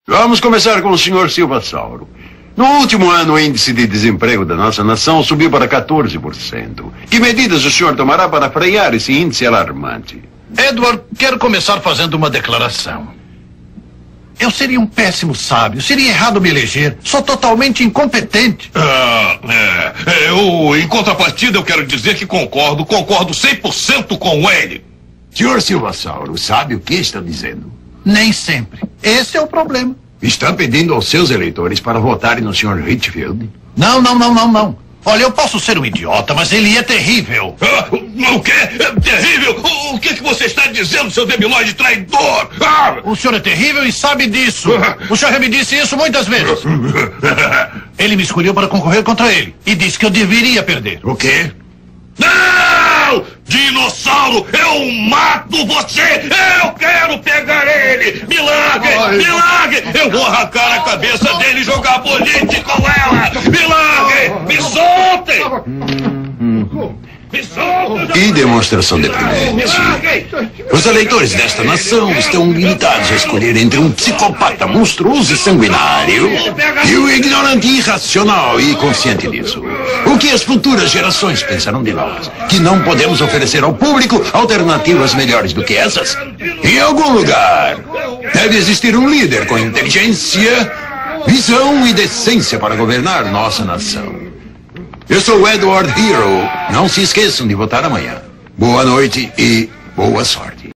Vamos começar com o Sr. Silva Sauro. No último ano, o índice de desemprego da nossa nação subiu para 14%. Que medidas o senhor tomará para frear esse índice alarmante? Edward, quero começar fazendo uma declaração. Eu seria um péssimo sábio. Seria errado me eleger. Sou totalmente incompetente. Em contrapartida, eu quero dizer que concordo 100% com ele. Sr. Silva Sauro, sabe o que está dizendo? Nem sempre. Esse é o problema. Está pedindo aos seus eleitores para votarem no Sr. Richfield? Não. Olha, eu posso ser um idiota, mas ele é terrível. O quê? Terrível? O que você está dizendo, seu debilóide traidor? O senhor é terrível e sabe disso. O senhor já me disse isso muitas vezes. Ele me escolheu para concorrer contra ele e disse que eu deveria perder. O quê? Não! Dinossauro, eu mato você! Eu quero pegar ele! Me largue! Eu vou arrancar a cabeça dele e jogar boliche com ela! Me largue! Me soltem! Que demonstração deprimente. Os eleitores desta nação estão limitados a escolher entre um psicopata monstruoso e sanguinário e o ignorante irracional e consciente disso. O que as futuras gerações pensarão de nós? Que não podemos oferecer ao público alternativas melhores do que essas? Em algum lugar deve existir um líder com inteligência, visão e decência para governar nossa nação. Eu sou Edward Hero. Não se esqueçam de votar amanhã. Boa noite e boa sorte.